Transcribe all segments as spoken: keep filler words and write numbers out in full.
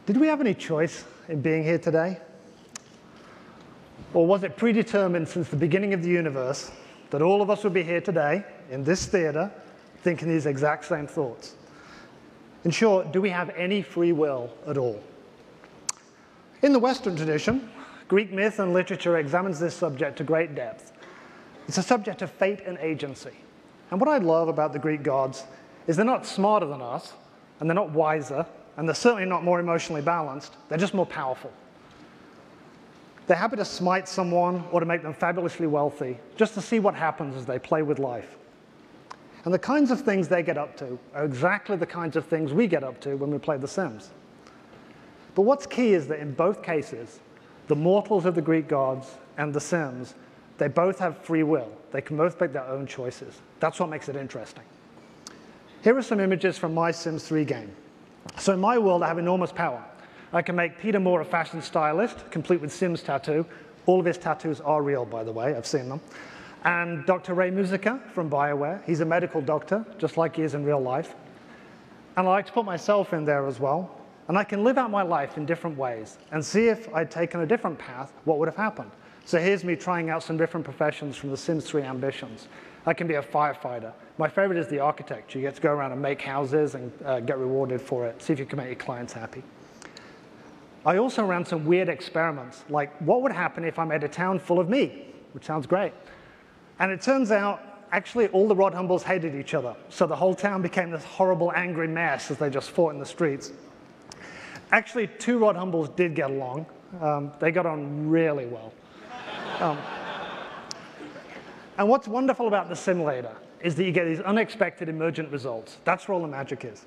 Did we have any choice in being here today? Or was it predetermined since the beginning of the universe that all of us would be here today, in this theater, thinking these exact same thoughts? In short, do we have any free will at all? In the Western tradition, Greek myth and literature examines this subject to great depth. It's a subject of fate and agency. And what I love about the Greek gods is they're not smarter than us, and they're not wiser, and they're certainly not more emotionally balanced. They're just more powerful. They're happy to smite someone or to make them fabulously wealthy, just to see what happens as they play with life. And the kinds of things they get up to are exactly the kinds of things we get up to when we play The Sims. But what's key is that in both cases, the mortals of the Greek gods and The Sims, they both have free will. They can both make their own choices. That's what makes it interesting. Here are some images from my Sims three game. So in my world, I have enormous power. I can make Peter Moore a fashion stylist, complete with Sims tattoo. All of his tattoos are real, by the way. I've seen them. And Doctor Ray Musica from BioWare. He's a medical doctor, just like he is in real life. And I like to put myself in there as well. And I can live out my life in different ways and see if I'd taken a different path, what would have happened. So here's me trying out some different professions from the Sims three ambitions. I can be a firefighter. My favorite is the architect. You get to go around and make houses and uh, get rewarded for it. See if you can make your clients happy. I also ran some weird experiments, like what would happen if I made a town full of me, which sounds great. And it turns out, actually, all the Rod Humbles hated each other. So the whole town became this horrible, angry mess as they just fought in the streets. Actually, two Rod Humbles did get along. Um, they got on really well. Um, and what's wonderful about the simulator is that you get these unexpected emergent results. That's where all the magic is.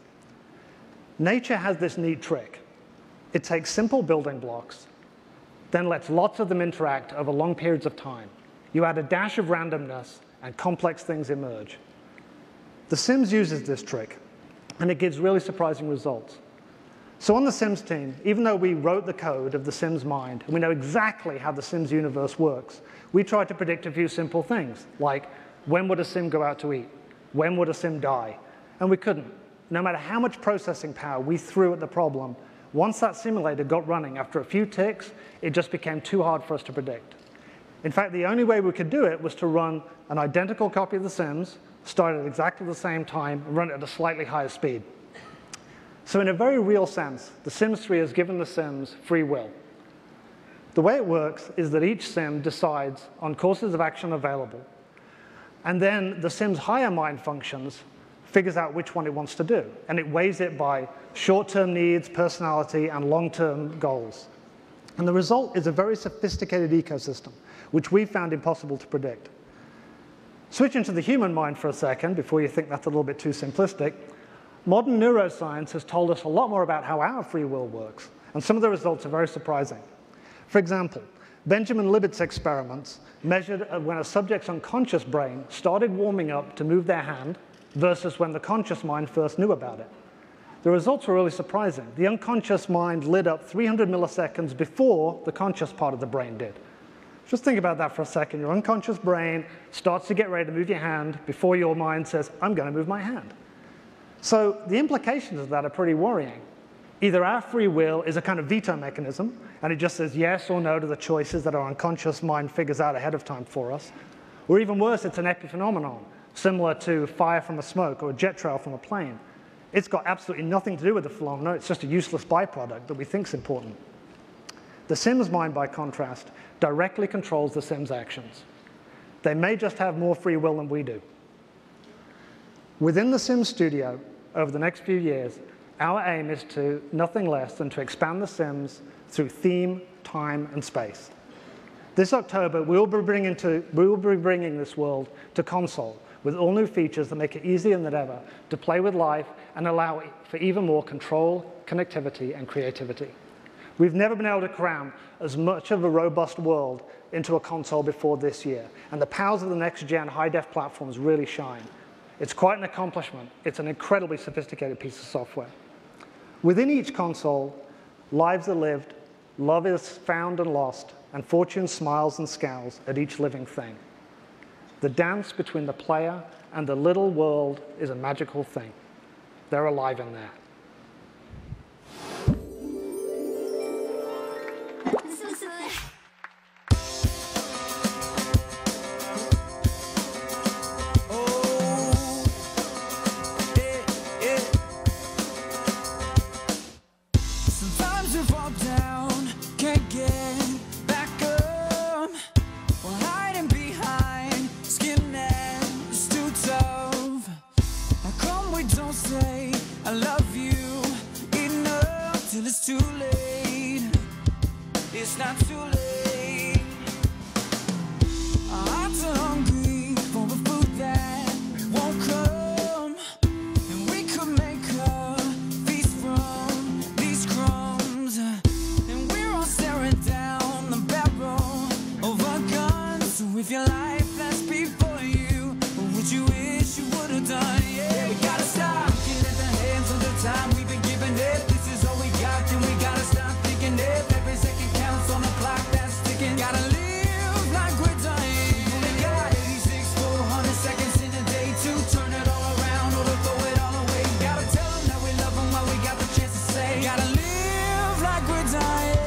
Nature has this neat trick. It takes simple building blocks, then lets lots of them interact over long periods of time. You add a dash of randomness, and complex things emerge. The Sims uses this trick, and it gives really surprising results. So on the Sims team, even though we wrote the code of the Sims mind, and we know exactly how the Sims universe works, we tried to predict a few simple things, like when would a Sim go out to eat? When would a Sim die? And we couldn't. No matter how much processing power we threw at the problem, once that simulator got running after a few ticks, it just became too hard for us to predict. In fact, the only way we could do it was to run an identical copy of The Sims, start at exactly the same time, and run it at a slightly higher speed. So in a very real sense, The Sims three has given The Sims free will. The way it works is that each Sim decides on courses of action available, and then the Sim's higher mind functions figures out which one it wants to do, and it weighs it by short-term needs, personality, and long-term goals. And the result is a very sophisticated ecosystem, which we found impossible to predict. Switching to the human mind for a second, before you think that's a little bit too simplistic, modern neuroscience has told us a lot more about how our free will works, and some of the results are very surprising. For example, Benjamin Libet's experiments measured when a subject's unconscious brain started warming up to move their hand versus when the conscious mind first knew about it. The results were really surprising. The unconscious mind lit up three hundred milliseconds before the conscious part of the brain did. Just think about that for a second. Your unconscious brain starts to get ready to move your hand before your mind says, I'm going to move my hand. So the implications of that are pretty worrying. Either our free will is a kind of veto mechanism, and it just says yes or no to the choices that our unconscious mind figures out ahead of time for us, or even worse, it's an epiphenomenon, similar to fire from a smoke or a jet trail from a plane. It's got absolutely nothing to do with the phenomenon. It's just a useless byproduct that we think is important. The Sims mind, by contrast, directly controls the Sims' actions. They may just have more free will than we do. Within the Sims studio, over the next few years, our aim is to nothing less than to expand the Sims through theme, time, and space. This October, we'll be bringing, to, we'll be bringing this world to console with all new features that make it easier than ever to play with life and allow for even more control, connectivity, and creativity. We've never been able to cram as much of a robust world into a console before this year, and the powers of the next-gen high-def platforms really shine. It's quite an accomplishment. It's an incredibly sophisticated piece of software. Within each console, lives are lived, love is found and lost, and fortune smiles and scowls at each living thing. The dance between the player and the little world is a magical thing. They're alive in there. Sometimes we fall down, can't get back up. We're hiding behind skin that's too tough. How come we don't say I love you enough till it's too late? It's not too late. Our hearts are hungry for a food that won't come, and we could make a feast from these crumbs. And we're all staring down the barrel of a gun. So if your life lasts before you, what would you wish you would have done? Yeah, we gotta stop looking at the hands of the time we've been giving it. This is all we got, then we gotta stop thinking it. Every second counts on the clock that's ticking. Gotta live like we're dying. We only got eighty-six four hundred seconds in a day to turn it all around or to throw it all away. Gotta tell them that we love them while we got the chance to say. Gotta live like we're dying.